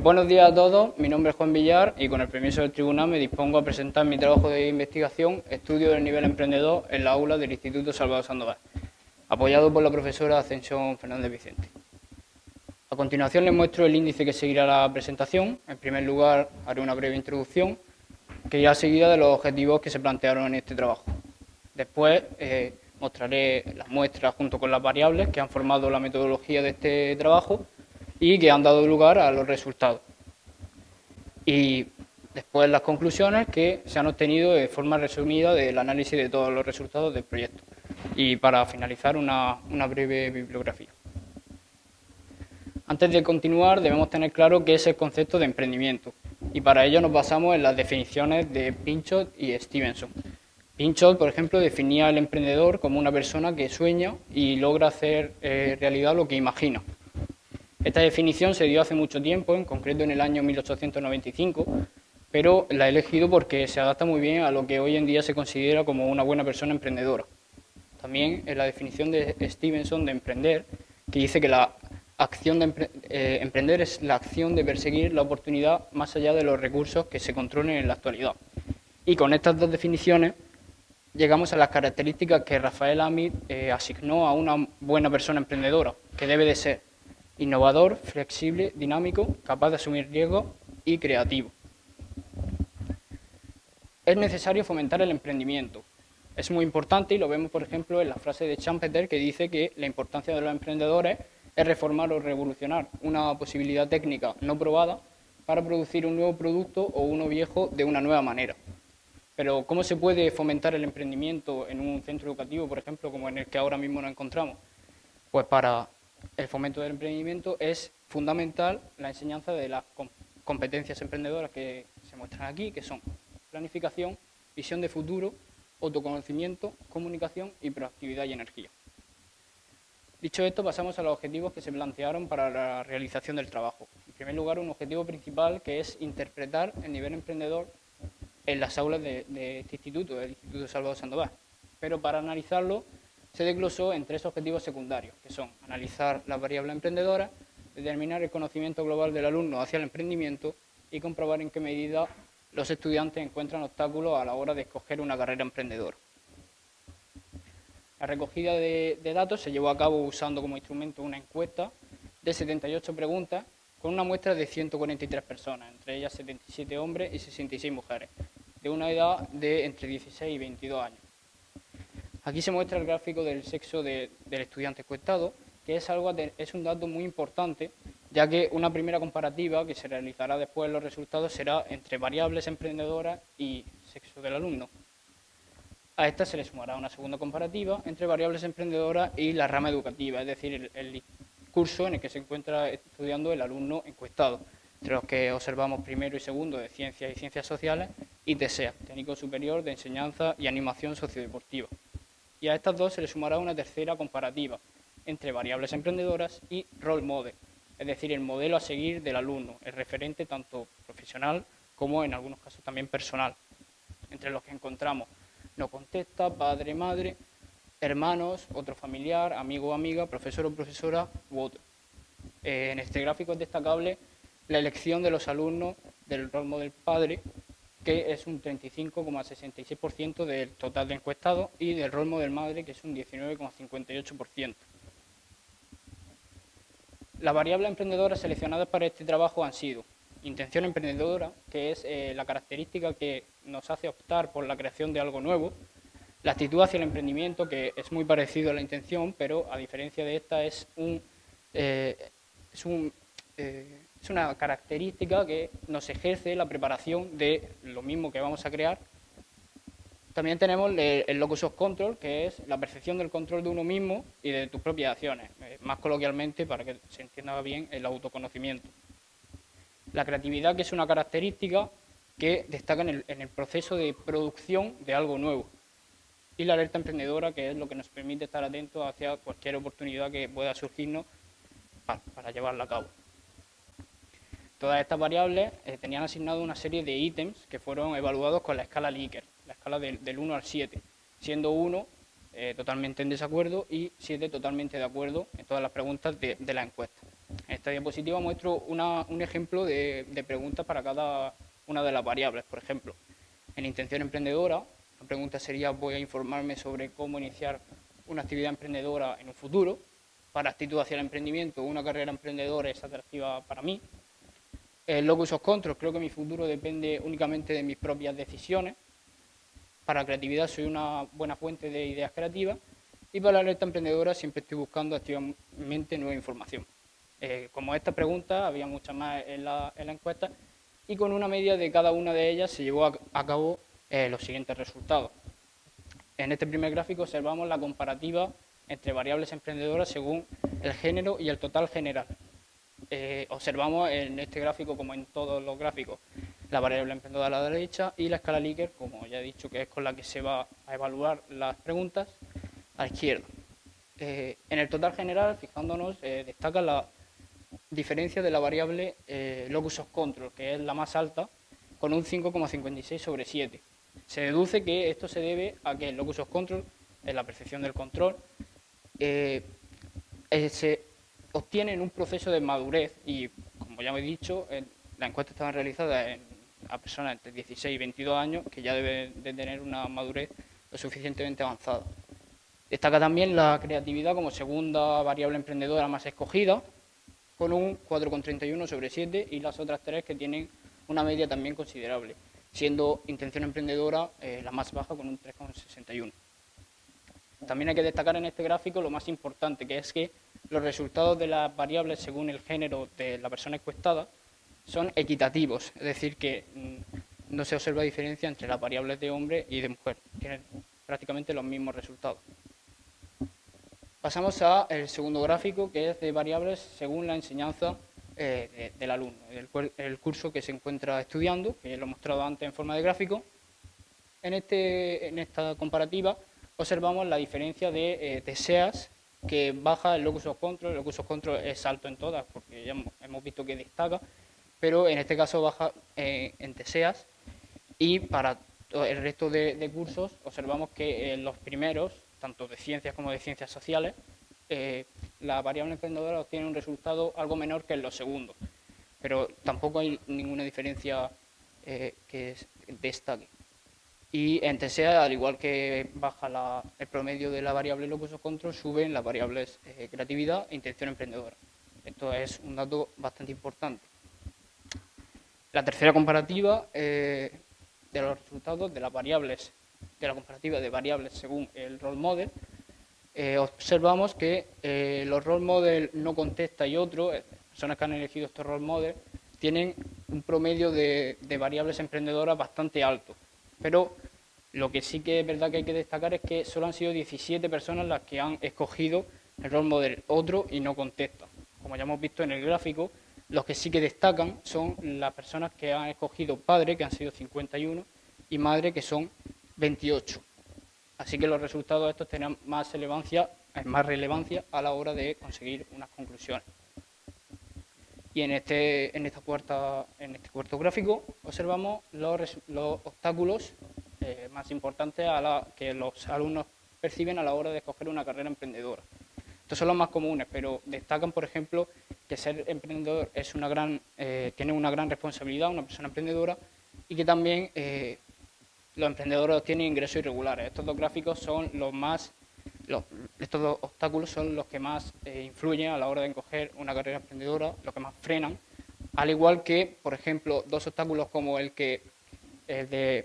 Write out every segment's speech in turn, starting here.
Buenos días a todos, mi nombre es Juan Villar y con el permiso del tribunal me dispongo a presentar mi trabajo de investigación, estudio del nivel emprendedor en la aula del Instituto Salvador Sandoval, apoyado por la profesora Ascensión Fernández Vicente. A continuación les muestro el índice que seguirá la presentación. En primer lugar haré una breve introducción que irá seguida de los objetivos que se plantearon en este trabajo. Después mostraré las muestras junto con las variables que han formado la metodología de este trabajo y que han dado lugar a los resultados. Y después las conclusiones que se han obtenido de forma resumida del análisis de todos los resultados del proyecto. Y para finalizar, una breve bibliografía. Antes de continuar, debemos tener claro qué es el concepto de emprendimiento. Y para ello nos basamos en las definiciones de Pinchot y Stevenson. Pinchot, por ejemplo, definía al emprendedor como una persona que sueña y logra hacer realidad lo que imagina. Esta definición se dio hace mucho tiempo, en concreto en el año 1895, pero la he elegido porque se adapta muy bien a lo que hoy en día se considera como una buena persona emprendedora. También en la definición de Stevenson de emprender, que dice que la acción de emprender es la acción de perseguir la oportunidad más allá de los recursos que se controlen en la actualidad. Y con estas dos definiciones llegamos a las características que Rafael Amit asignó a una buena persona emprendedora, que debe de ser innovador, flexible, dinámico, capaz de asumir riesgos y creativo. Es necesario fomentar el emprendimiento. Es muy importante y lo vemos, por ejemplo, en la frase de Schumpeter que dice que la importancia de los emprendedores es reformar o revolucionar una posibilidad técnica no probada para producir un nuevo producto o uno viejo de una nueva manera. Pero, ¿cómo se puede fomentar el emprendimiento en un centro educativo, por ejemplo, como en el que ahora mismo nos encontramos? Pues para el fomento del emprendimiento es fundamental la enseñanza de las competencias emprendedoras que se muestran aquí, que son planificación, visión de futuro, autoconocimiento, comunicación y proactividad y energía. Dicho esto, pasamos a los objetivos que se plantearon para la realización del trabajo. En primer lugar, un objetivo principal que es interpretar el nivel emprendedor en las aulas de este instituto, del Instituto Salvador Sandoval. Pero para analizarlo se desglosó en tres objetivos secundarios, que son analizar las variables emprendedoras, determinar el conocimiento global del alumno hacia el emprendimiento y comprobar en qué medida los estudiantes encuentran obstáculos a la hora de escoger una carrera emprendedora. La recogida de datos se llevó a cabo usando como instrumento una encuesta de 78 preguntas con una muestra de 143 personas, entre ellas 77 hombres y 66 mujeres, de una edad de entre 16 y 22 años. Aquí se muestra el gráfico del sexo del estudiante encuestado, que es un dato muy importante, ya que una primera comparativa que se realizará después en los resultados será entre variables emprendedoras y sexo del alumno. A esta se le sumará una segunda comparativa entre variables emprendedoras y la rama educativa, es decir, el curso en el que se encuentra estudiando el alumno encuestado, entre los que observamos primero y segundo de Ciencias y Ciencias Sociales y TSEA, Técnico Superior de Enseñanza y Animación Sociodeportiva. Y a estas dos se le sumará una tercera comparativa entre variables emprendedoras y role model, es decir, el modelo a seguir del alumno, el referente tanto profesional como en algunos casos también personal, entre los que encontramos no contesta, padre, madre, hermanos, otro familiar, amigo o amiga, profesor o profesora u otro. En este gráfico es destacable la elección de los alumnos del role model padre, que es un 35,66% del total de encuestados, y del rol model madre, que es un 19,58%. Las variables emprendedoras seleccionadas para este trabajo han sido intención emprendedora, que es la característica que nos hace optar por la creación de algo nuevo, la actitud hacia el emprendimiento, que es muy parecido a la intención, pero a diferencia de esta es una característica que nos ejerce la preparación de lo mismo que vamos a crear. También tenemos el locus of control, que es la percepción del control de uno mismo y de tus propias acciones, más coloquialmente, para que se entienda bien, el autoconocimiento. La creatividad, que es una característica que destaca en el proceso de producción de algo nuevo. Y la alerta emprendedora, que es lo que nos permite estar atentos hacia cualquier oportunidad que pueda surgirnos para llevarla a cabo. Todas estas variables tenían asignado una serie de ítems que fueron evaluados con la escala Likert, la escala del 1 al 7, siendo 1 totalmente en desacuerdo y 7 totalmente de acuerdo en todas las preguntas de la encuesta. En esta diapositiva muestro un ejemplo de preguntas para cada una de las variables. Por ejemplo, en intención emprendedora, la pregunta sería: voy a informarme sobre cómo iniciar una actividad emprendedora en un futuro. Para actitud hacia el emprendimiento, una carrera emprendedora es atractiva para mí. El locus of control, creo que mi futuro depende únicamente de mis propias decisiones. Para creatividad, soy una buena fuente de ideas creativas. Y para la alerta emprendedora, siempre estoy buscando activamente nueva información. Como esta pregunta, había muchas más en la encuesta, y con una media de cada una de ellas se llevó a cabo los siguientes resultados. En este primer gráfico observamos la comparativa entre variables emprendedoras según el género y el total general. Observamos en este gráfico, como en todos los gráficos, la variable emprendedora a la derecha y la escala Likert, como ya he dicho, que es con la que se va a evaluar las preguntas, a la izquierda. En el total general, fijándonos, destaca la diferencia de la variable locus of control, que es la más alta, con un 5,56 sobre 7. Se deduce que esto se debe a que el locus of control, en la percepción del control, se obtiene en un proceso de madurez y, como ya he dicho, la encuesta estaba realizada a personas entre 16 y 22 años que ya deben de tener una madurez lo suficientemente avanzada. Destaca también la creatividad como segunda variable emprendedora más escogida, con un 4,31 sobre 7, y las otras tres que tienen una media también considerable, siendo intención emprendedora la más baja con un 3,61. También hay que destacar en este gráfico lo más importante, que es que los resultados de las variables según el género de la persona encuestada son equitativos, es decir, que no se observa diferencia entre las variables de hombre y de mujer, tienen prácticamente los mismos resultados. Pasamos al segundo gráfico, que es de variables según la enseñanza del alumno, el curso que se encuentra estudiando, que lo he mostrado antes en forma de gráfico. En esta comparativa observamos la diferencia de TSEAS, que baja el locus of control. El locus of control es alto en todas, porque ya hemos visto que destaca, pero en este caso baja en TSEAS, y para el resto de cursos observamos que los primeros, tanto de ciencias como de ciencias sociales, la variable emprendedora obtiene un resultado algo menor que en los segundos, pero tampoco hay ninguna diferencia que destaque. Y en TSEA, al igual que baja el promedio de la variable locus of control, suben las variables creatividad e intención emprendedora. Esto es un dato bastante importante. La tercera comparativa de los resultados de las variables, de la comparativa de variables según el role model, observamos que los role model no contesta y otros, personas que han elegido estos role model, tienen un promedio de variables emprendedoras bastante alto. Pero lo que sí que es verdad que hay que destacar es que solo han sido 17 personas las que han escogido el role model otro y no contesta. Como ya hemos visto en el gráfico, los que sí que destacan son las personas que han escogido padre, que han sido 51, y madre, que son 28. Así que los resultados de estos tendrán más relevancia a la hora de conseguir unas conclusiones. Y en este cuarto gráfico observamos los obstáculos más importantes que los alumnos perciben a la hora de escoger una carrera emprendedora. Estos son los más comunes, pero destacan, por ejemplo, que ser emprendedor tiene una gran responsabilidad, una persona emprendedora, y que también los emprendedores obtienen ingresos irregulares. Estos dos gráficos son estos dos obstáculos son los que más influyen a la hora de escoger una carrera emprendedora, los que más frenan, al igual que, por ejemplo, dos obstáculos como el de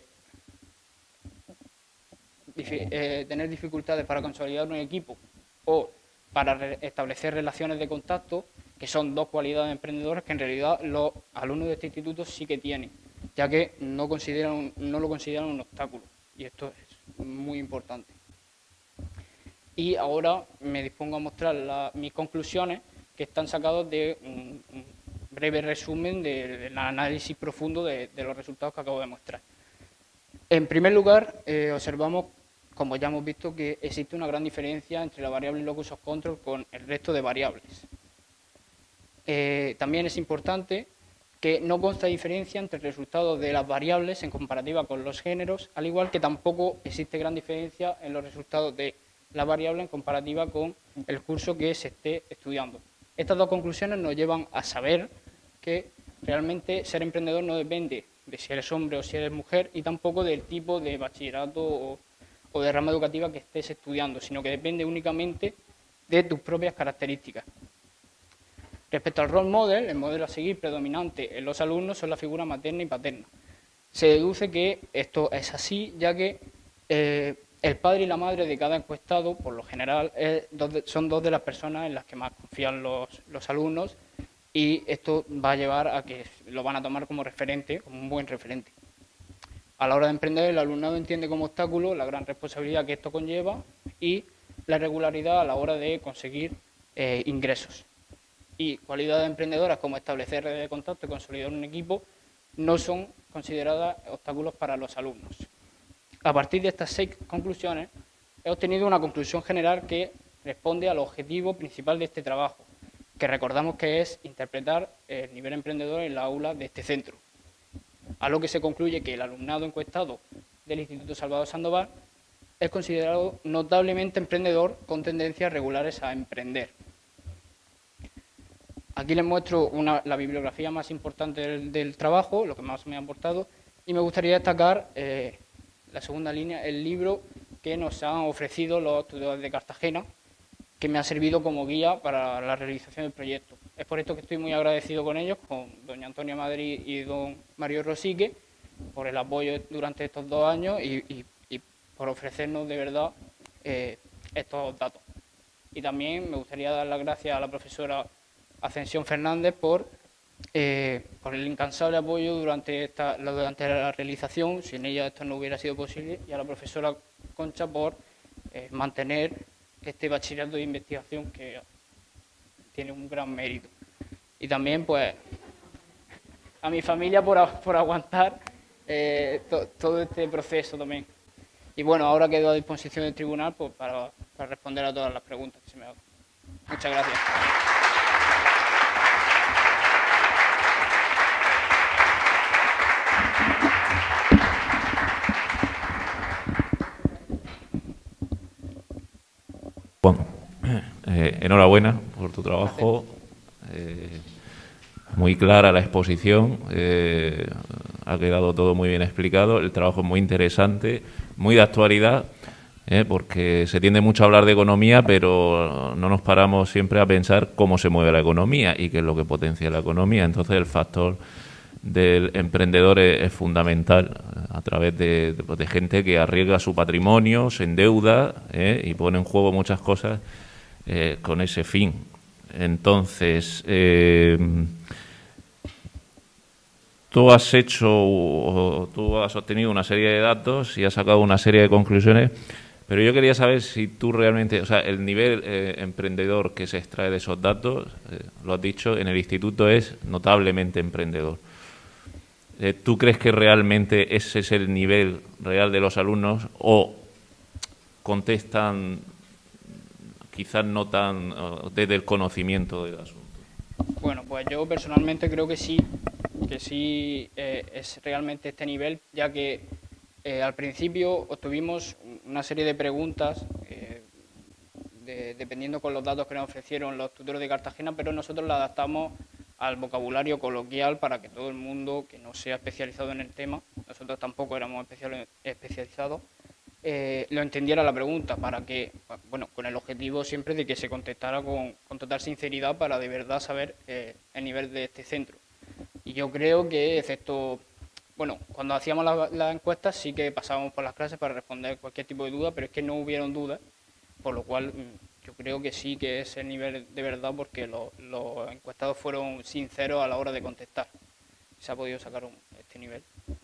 tener dificultades para consolidar un equipo o para establecer relaciones de contacto, que son dos cualidades emprendedoras que en realidad los alumnos de este instituto sí que tienen, ya que no lo consideran un obstáculo, y esto es muy importante. Y ahora me dispongo a mostrar mis conclusiones, que están sacadas de un breve resumen del análisis profundo de los resultados que acabo de mostrar. En primer lugar, observamos, como ya hemos visto, que existe una gran diferencia entre la variable locus of control con el resto de variables. También es importante que no consta diferencia entre el resultado de las variables en comparativa con los géneros, al igual que tampoco existe gran diferencia en los resultados de la variable en comparativa con el curso que se esté estudiando. Estas dos conclusiones nos llevan a saber que realmente ser emprendedor no depende de si eres hombre o si eres mujer y tampoco del tipo de bachillerato o de rama educativa que estés estudiando, sino que depende únicamente de tus propias características. Respecto al role model, el modelo a seguir predominante en los alumnos son la figura materna y paterna. Se deduce que esto es así, ya que el padre y la madre de cada encuestado, por lo general, son dos de las personas en las que más confían los alumnos, y esto va a llevar a que lo van a tomar como referente, como un buen referente. A la hora de emprender, el alumnado entiende como obstáculo la gran responsabilidad que esto conlleva y la irregularidad a la hora de conseguir ingresos. Y cualidades emprendedoras como establecer redes de contacto y consolidar un equipo no son consideradas obstáculos para los alumnos. A partir de estas 6 conclusiones, he obtenido una conclusión general que responde al objetivo principal de este trabajo, que recordamos que es interpretar el nivel emprendedor en la aula de este centro. A lo que se concluye que el alumnado encuestado del Instituto Salvador Sandoval es considerado notablemente emprendedor con tendencias regulares a emprender. Aquí les muestro la bibliografía más importante del trabajo, lo que más me ha aportado, y me gustaría destacar la segunda línea, el libro que nos han ofrecido los estudiantes de Cartagena, que me ha servido como guía para la realización del proyecto. Es por esto que estoy muy agradecido con ellos, con doña Antonia Madrid y don Mario Rosique, por el apoyo durante estos 2 años y por ofrecernos de verdad estos datos. Y también me gustaría dar las gracias a la profesora Ascensión Fernández por el incansable apoyo durante la realización. Sin ella esto no hubiera sido posible, y a la profesora Concha por mantener este bachillerato de investigación que tiene un gran mérito. Y también pues a mi familia por aguantar todo este proceso también. Y bueno, ahora quedo a disposición del tribunal pues, para responder a todas las preguntas que se me hagan. Muchas gracias. Juan, enhorabuena por tu trabajo. Muy clara la exposición, ha quedado todo muy bien explicado. El trabajo es muy interesante, muy de actualidad, porque se tiende mucho a hablar de economía, pero no nos paramos siempre a pensar cómo se mueve la economía y qué es lo que potencia la economía. Entonces, el factor del emprendedor es fundamental, a través de gente que arriesga su patrimonio, se endeuda y pone en juego muchas cosas con ese fin. Entonces, tú has obtenido una serie de datos y has sacado una serie de conclusiones, pero yo quería saber si tú realmente, o sea, el nivel emprendedor que se extrae de esos datos, lo has dicho, en el instituto es notablemente emprendedor. ¿Tú crees que realmente ese es el nivel real de los alumnos o contestan quizás no tan desde el conocimiento del asunto? Bueno, pues yo personalmente creo que sí es realmente este nivel, ya que al principio obtuvimos una serie de preguntas dependiendo con los datos que nos ofrecieron los tutores de Cartagena, pero nosotros las adaptamos al vocabulario coloquial para que todo el mundo que no sea especializado en el tema, nosotros tampoco éramos especializados, lo entendiera la pregunta, para que, bueno, con el objetivo siempre de que se contestara con total sinceridad para de verdad saber el nivel de este centro. Y yo creo que, excepto, bueno, cuando hacíamos las encuestas sí que pasábamos por las clases para responder cualquier tipo de duda, pero es que no hubieron dudas, por lo cual yo creo que sí que es el nivel de verdad, porque los encuestados fueron sinceros a la hora de contestar. Se ha podido sacar este nivel.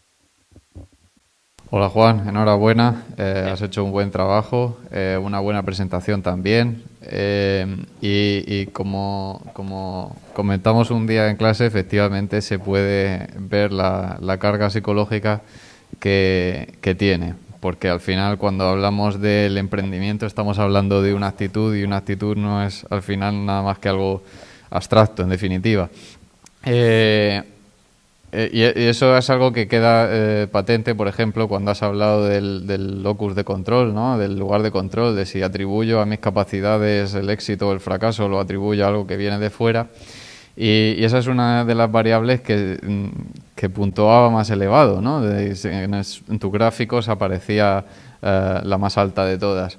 Hola Juan, enhorabuena, has hecho un buen trabajo, una buena presentación también, y como comentamos un día en clase, efectivamente se puede ver la carga psicológica que tiene, porque al final cuando hablamos del emprendimiento estamos hablando de una actitud, y una actitud no es al final nada más que algo abstracto, en definitiva. Y eso es algo que queda patente, por ejemplo, cuando has hablado del locus de control, ¿no? Del lugar de control, de si atribuyo a mis capacidades el éxito o el fracaso, o lo atribuyo a algo que viene de fuera. Y esa es una de las variables que puntuaba más elevado, ¿no? En tus gráficos aparecía la más alta de todas.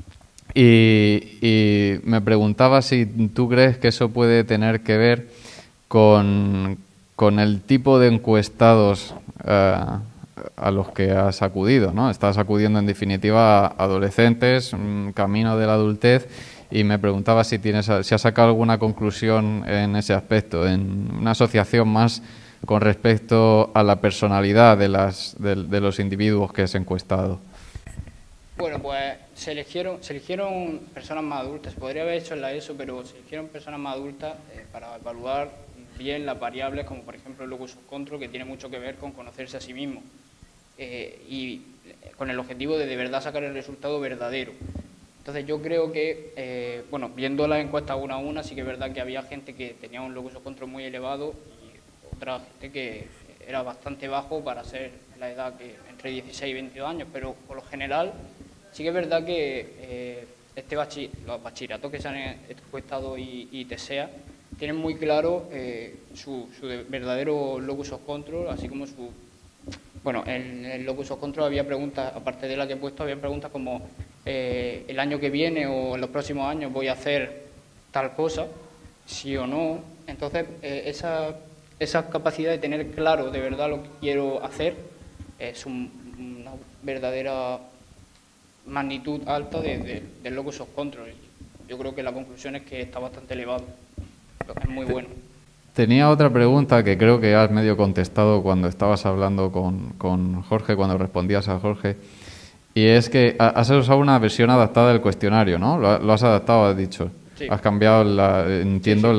Y me preguntaba si tú crees que eso puede tener que ver con el tipo de encuestados a los que has acudido, ¿no? Estás acudiendo, en definitiva, a adolescentes, camino de la adultez, y me preguntaba si has sacado alguna conclusión en ese aspecto, en una asociación más con respecto a la personalidad de los individuos que has encuestado. Bueno, pues se eligieron personas más adultas. Podría haber hecho en la ESO, pero se eligieron personas más adultas para evaluar bien las variables, como por ejemplo el locus of control, que tiene mucho que ver con conocerse a sí mismo y con el objetivo de verdad sacar el resultado verdadero. Entonces yo creo que, bueno, viendo las encuestas una a una, sí que es verdad que había gente que tenía un locus of control muy elevado y otra gente que era bastante bajo para ser la edad que entre 16 y 22 años, pero por lo general sí que es verdad que los bachilleratos que se han encuestado y TESEA tienen muy claro su verdadero locus of control, así como bueno, en el locus of control había preguntas, aparte de la que he puesto, había preguntas como el año que viene o en los próximos años voy a hacer tal cosa, sí o no. Entonces, esa capacidad de tener claro de verdad lo que quiero hacer es una verdadera magnitud alta del locus of control. Yo creo que la conclusión es que está bastante elevado. Es muy bueno. Tenía otra pregunta que creo que has medio contestado cuando estabas hablando con Jorge, cuando respondías a Jorge, y es que has usado una versión adaptada del cuestionario, ¿no? Lo has adaptado, has dicho. Sí. Has cambiado, entiendo, sí.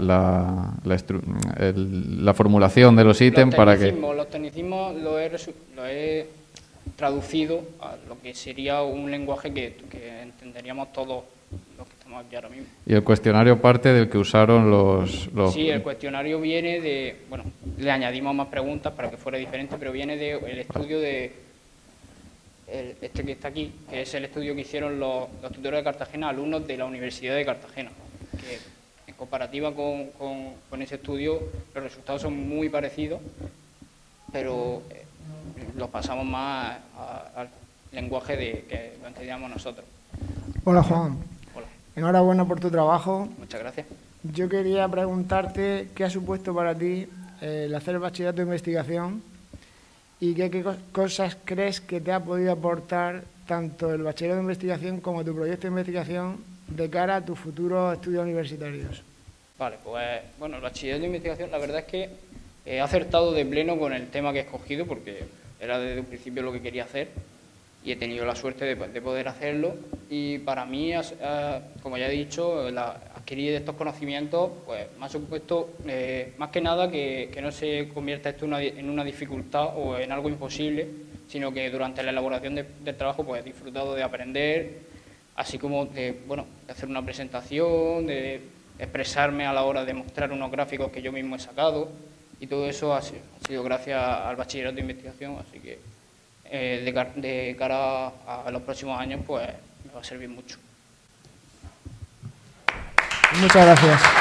La formulación de los ítems para que... Los tecnicismos lo he traducido a lo que sería un lenguaje que entenderíamos todos los que estamos aquí ahora mismo. ¿Y el cuestionario parte del que usaron los...? Sí, el cuestionario viene de... Bueno, le añadimos más preguntas para que fuera diferente, pero viene del estudio de... Este que está aquí, que es el estudio que hicieron los tutores de Cartagena, alumnos de la Universidad de Cartagena, que en comparativa con ese estudio los resultados son muy parecidos, pero los pasamos más al lenguaje que lo entendíamos nosotros. Hola, Juan. Hola. Enhorabuena por tu trabajo. Muchas gracias. Yo quería preguntarte qué ha supuesto para ti el hacer el bachillerato de investigación y qué cosas crees que te ha podido aportar tanto el bachillerato de investigación como tu proyecto de investigación de cara a tus futuros estudios universitarios. Vale, pues bueno, el bachillerato de investigación, la verdad es que he acertado de pleno con el tema que he escogido porque era desde un principio lo que quería hacer y he tenido la suerte de poder hacerlo, y para mí, como ya he dicho, adquirir estos conocimientos pues me ha supuesto más que nada que no se convierta esto en una dificultad o en algo imposible, sino que durante la elaboración del trabajo pues he disfrutado de aprender, así como de hacer una presentación, de expresarme a la hora de mostrar unos gráficos que yo mismo he sacado, y todo eso ha sido gracias al bachillerato de investigación, así que de cara a los próximos años pues me va a servir mucho. Muchas gracias.